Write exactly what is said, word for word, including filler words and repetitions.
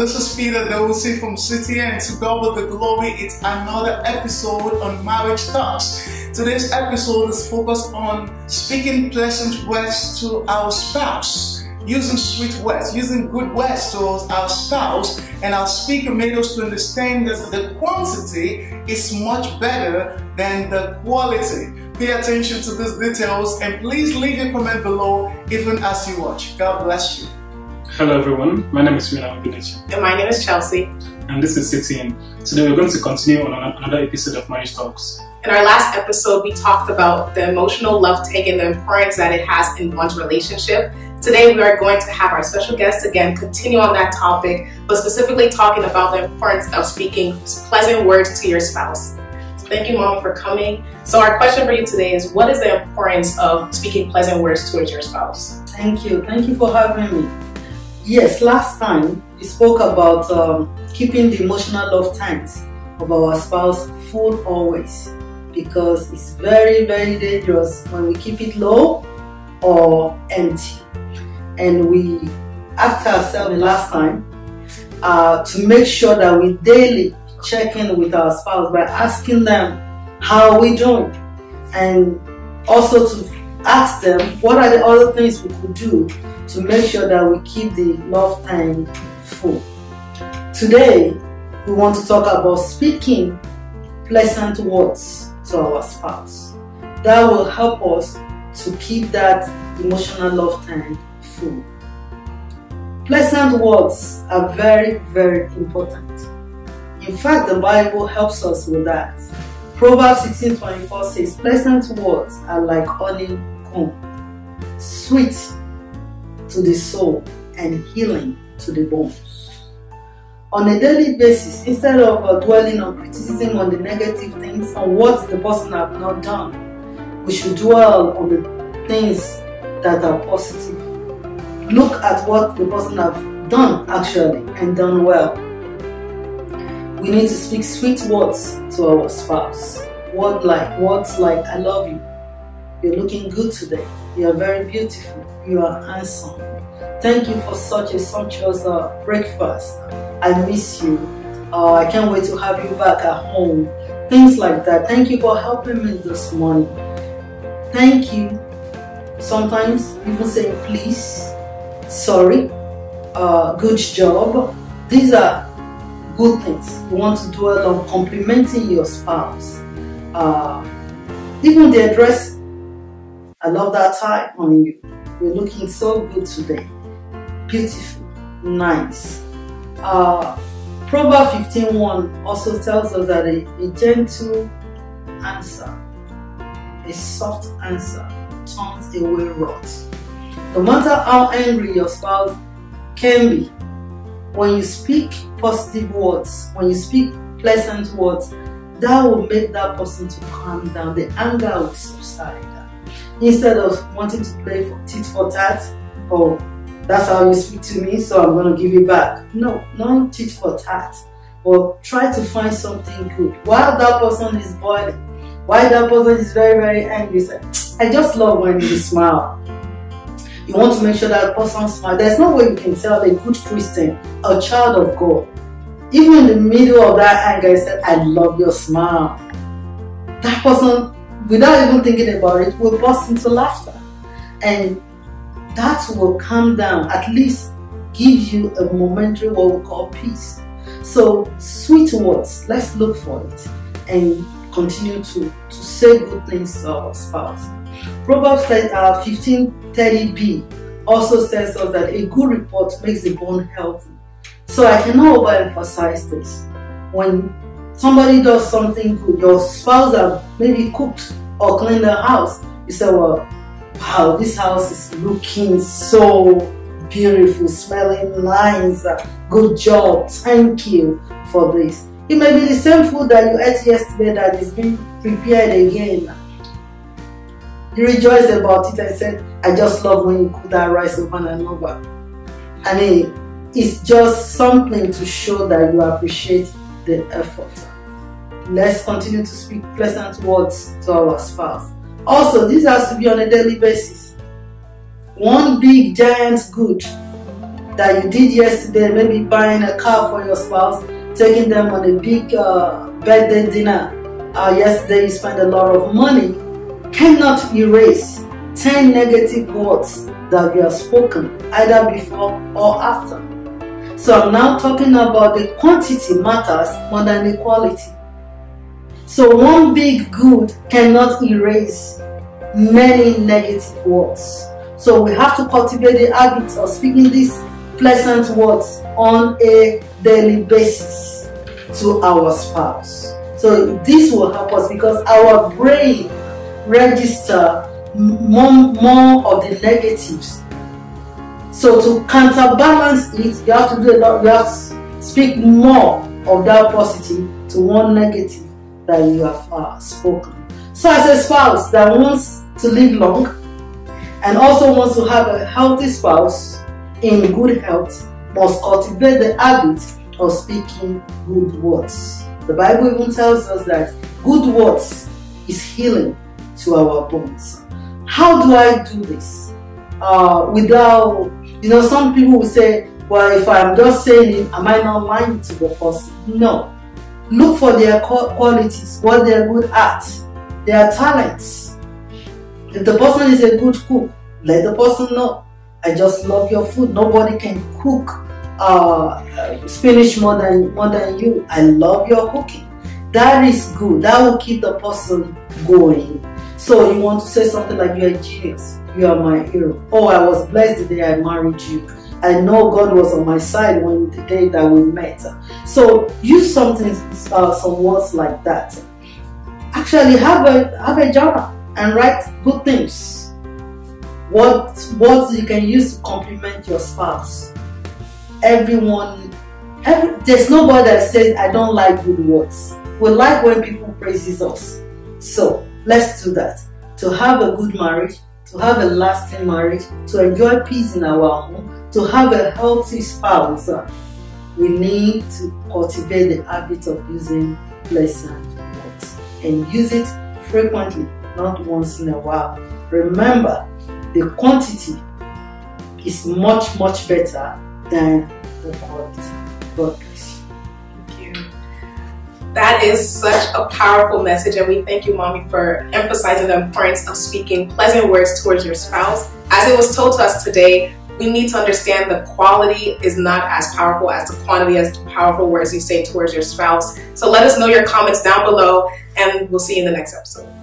This is Peter Dawusi from City, and to God be the glory, it's another episode on Marriage Talks. Today's episode is focused on speaking pleasant words to our spouse, using sweet words, using good words to our spouse, and our speaker made us to understand that the quantity is much better than the quality. Pay attention to these details and please leave a comment below even as you watch. God bless you. Hello everyone, my name is Mina Obinechi. And my name is Chelsea. And this is City. Today we're going to continue on another episode of Marriage Talks. In our last episode, we talked about the emotional love take and the importance that it has in one's relationship. Today we are going to have our special guest again continue on that topic, but specifically talking about the importance of speaking pleasant words to your spouse. So thank you, Mom, for coming. So our question for you today is, what is the importance of speaking pleasant words towards your spouse? Thank you. Thank you for having me. Yes, last time we spoke about um, keeping the emotional love tanks of our spouse full always, because it's very, very dangerous when we keep it low or empty. And we asked ourselves last time uh, to make sure that we daily check in with our spouse by asking them how are we doing, and also to ask them what are the other things we could do to make sure that we keep the love tank full. Today, we want to talk about speaking pleasant words to our spouse. That will help us to keep that emotional love tank full. Pleasant words are very, very important. In fact, the Bible helps us with that. Proverbs sixteen twenty-four says, pleasant words are like honeycomb, sweet to the soul and healing to the bones. On a daily basis, instead of uh, dwelling on criticism on the negative things, on what the person has not done, we should dwell on the things that are positive. Look at what the person has done actually and done well. We need to speak sweet words to our spouse. Word like, words like, I love you. You're looking good today. You are very beautiful. You are handsome. Thank you for such a sumptuous uh, breakfast. I miss you. Uh, I can't wait to have you back at home. Things like that. Thank you for helping me this morning. Thank you. Sometimes even saying please, sorry, uh, good job. These are good things. You want to dwell on complimenting your spouse. Uh, even the address. I love that tie on you. You're looking so good today. Beautiful, nice. Uh, Proverbs fifteen one also tells us that a, a gentle answer, a soft answer, turns away wrath. No matter how angry your spouse can be, when you speak positive words, when you speak pleasant words, that will make that person to calm down. The anger will subside. Instead of wanting to play for tit for tat, or that's how you speak to me, so I'm going to give you back. No, not tit for tat. Or try to find something good. While that person is boiling, while that person is very, very angry, say, I just love when you smile. You want to make sure that person smiles. There's no way you can tell a good Christian, a child of God. Even in the middle of that anger, he said, I love your smile. That person, without even thinking about it, will burst into laughter. And that will calm down, at least give you a momentary what we call peace. So sweet words, let's look for it and continue to, to say good things to our spouse. Proverbs fifteen thirty b also says us that a good report makes the bone healthy. So I cannot overemphasize this. When somebody does something good, your spouse have maybe cooked or cleaned the house, you say, well, wow, this house is looking so beautiful, smelling nice, good job, thank you for this. It may be the same food that you ate yesterday that is being prepared again. You rejoice about it and said, I just love when you cook that rice over and over. I mean, it's just something to show that you appreciate the effort. Let's continue to speak pleasant words to our spouse. Also, this has to be on a daily basis. One big giant good that you did yesterday, maybe buying a car for your spouse, taking them on a big uh, birthday dinner. Uh, yesterday you spent a lot of money, cannot erase ten negative words that you have spoken either before or after. So I'm now talking about the quantity matters more than the quality. So one big good cannot erase many negative words. So we have to cultivate the habit of speaking these pleasant words on a daily basis to our spouse. So this will help us because our brain registers more, more of the negatives. So to counterbalance it, you have to do a lot. You have to speak more of that positive to one negative that you have uh, spoken. So as a spouse that wants to live long and also wants to have a healthy spouse in good health, must cultivate the habit of speaking good words. The Bible even tells us that good words is healing to our bones. How do I do this? Uh, without, you know, some people will say, well, if I'm just saying it, am I not lying to the person? No. Look for their qualities, what they're good at, their talents. If the person is a good cook, let the person know, I just love your food. Nobody can cook uh, spinach more than, more than you. I love your cooking. That is good. That will keep the person going. So you want to say something like, you're a genius. You are my hero. Oh, I was blessed the day I married you. I know God was on my side when the day that we met. So use something, uh, some words like that. Actually, have a have a journal and write good things. What words you can use to compliment your spouse. Everyone, every, there's nobody that says I don't like good words. We like when people praises us. So let's do that. To have a good marriage, to have a lasting marriage, to enjoy peace in our home, to have a healthy spouse, we need to cultivate the habit of using pleasant words and use it frequently, not once in a while. Remember, the quantity is much, much better than the quality. God bless you. Thank you. That is such a powerful message, and we thank you, Mommy, for emphasizing the importance of speaking pleasant words towards your spouse. As it was told to us today, we need to understand the quality is not as powerful as the quantity, as the powerful words you say towards your spouse. So let us know your comments down below, and we'll see you in the next episode.